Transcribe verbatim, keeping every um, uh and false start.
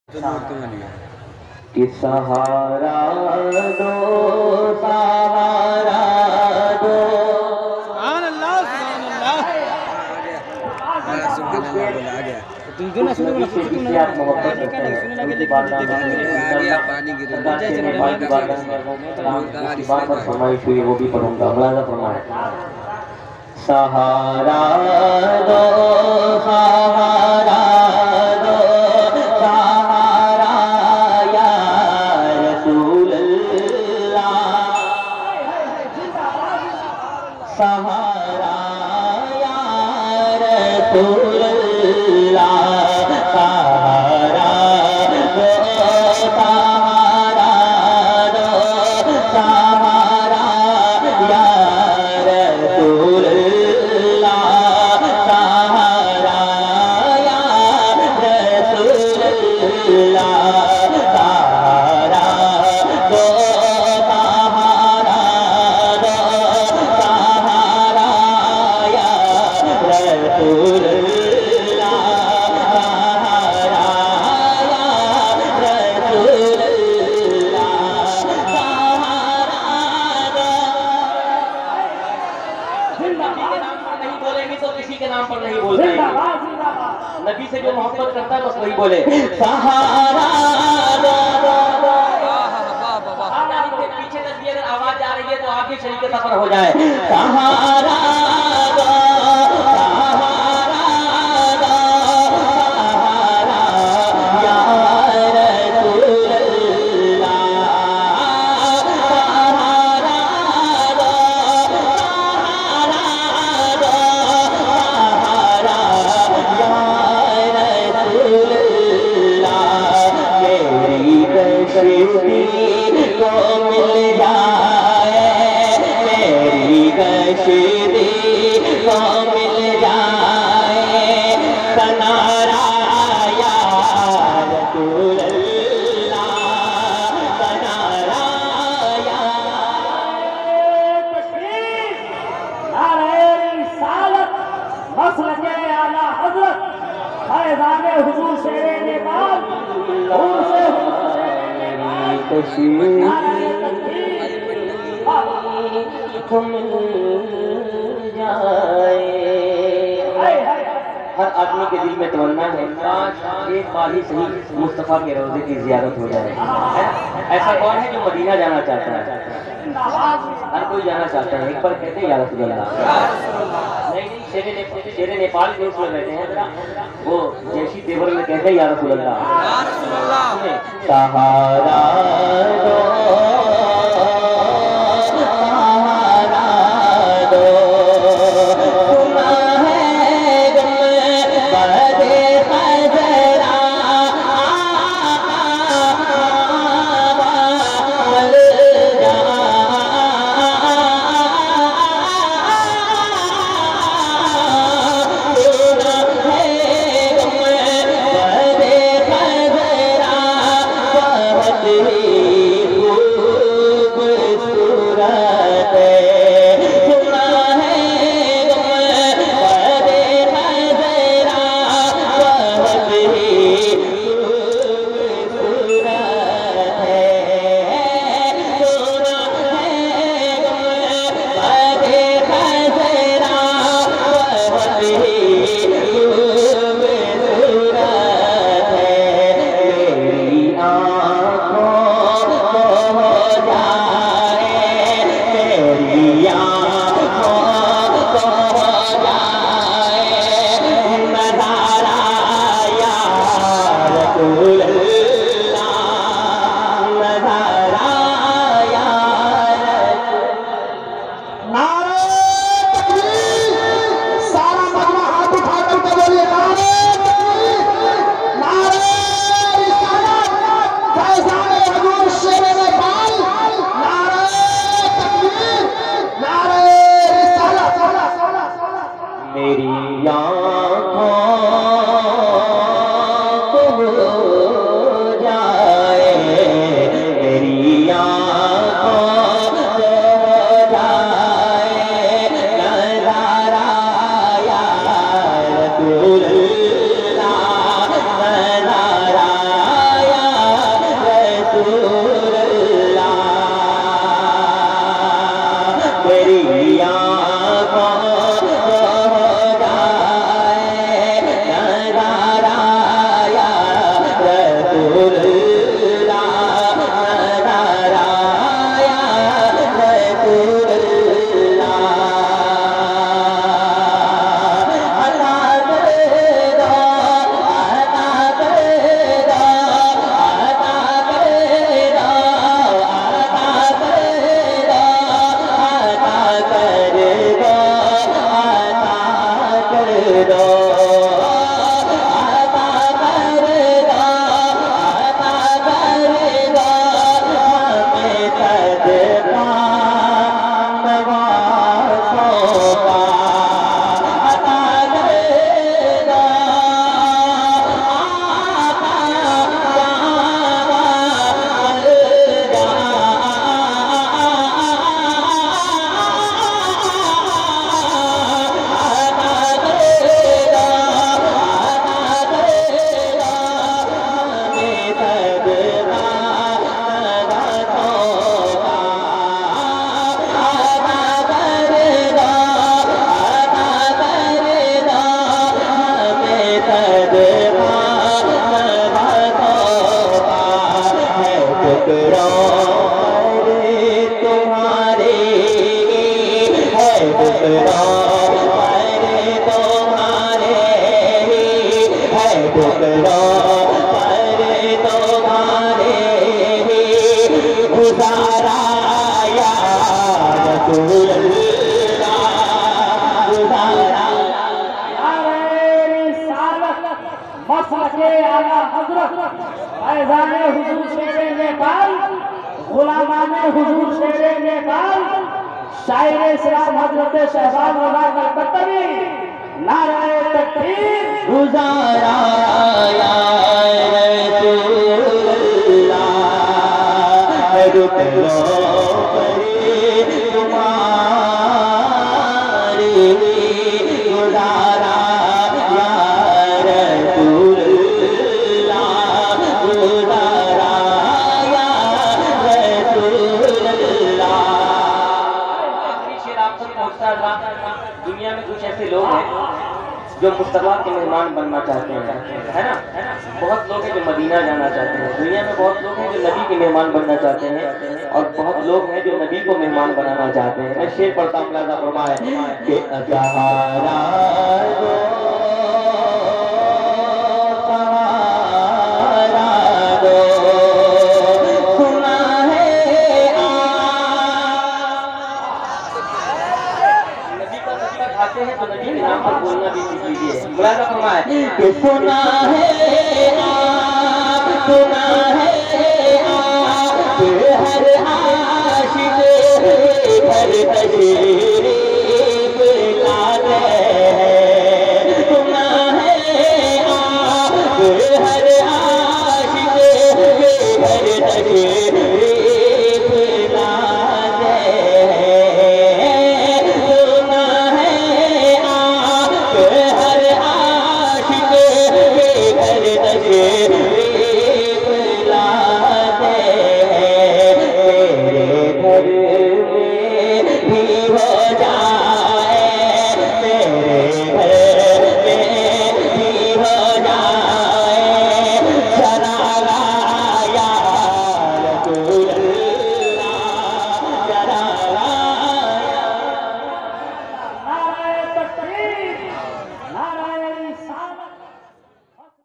कि सहारा दो सहारा दो। सुभान अल्लाह सुभान अल्लाह। आ गया तुम जो ना सुनो ना सुनो किसी आप मोहब्बत करते हैं उनकी बात आ गया पानी गिर रहा है मेरी बात की बात है इस बात पर फरमाइश हुई वो भी पढ़ूंगा मुलाजा फरमाए। सहारा दो सहारा दो सहारा या रसूल अल्लाह सहारा या रसूल अल्लाह सहारा दो सहारा दो सहारा या रसूल अल्लाह सहारा या रसूल अल्लाह सहारा दो सहारा दो सहारा या रसूल नबी से जो मोहब्बत करता है बस वही बोले सहारा दो। पीछे तस्वीर अगर आवाज आ रही है तो आगे शरीक के सफर हो जाए। सहारा दो सहारा दो सहारा या रसूल अल्लाह सहारा दो सहारा दो सहारा को मिल जाए मेरी कश्ती को मिल जाए सनारा या रसूल अल्लाह सनारा या तशरीफ नारे रिसालत मसलके आला हजरत फैज़ाने हुजूर शेरे नेपाल हुजूर से हर आदमी के दिल में तमन्ना है काश एक बार ही सही मुस्तफा के रोज़े की जियारत हो जाए। ऐसा कौन है जो मदीना जाना चाहता है? हर कोई जाना चाहता है। एक बार कहते हैं या रसूल अल्लाह। नहीं शेरे नेपाल के उसमें बैठे हैं जरा वो जैसी देवर में कहते हैं या रसूल अल्लाह। सहारा दो सहारा दो सुना है गम बदे खजरा मल जा सुना है गम बदे खजरा बहुत ही फैजाने हुजूर शेरे नेपाल, गुलामाने हुजूर शेरे नेपाल, शायर इस्लाम हजरत शहबाज रज़ा कलकत्तवी, नारे तकबीर। गुजारा या रसूलल्लाह, रुक लो परे तुम्हारे, गुजारा या रसूलल्लाह, गुजारा या रसूलल्लाह। आखिरी शेर आप तक पहुंचता था। दुनिया में कुछ ऐसे लोग हैं जो मुस्तफा के मेहमान बनना चाहते हैं, है ना? बहुत लोग हैं जो मदीना जाना चाहते हैं। दुनिया में बहुत लोग हैं जो नबी के मेहमान बनना चाहते हैं, और बहुत लोग हैं जो नबी को मेहमान बनाना चाहते हैं। मैं शेर पढ़ता हूँ, मुलाज़ा फरमाए कि सहारा दो, सहारा दो, सुना है नबी का सजदा खाते हैं तो नबी के नाम पर बोलना भी सीख लीजिए। मुलाज़ा फरमाए कि सुना है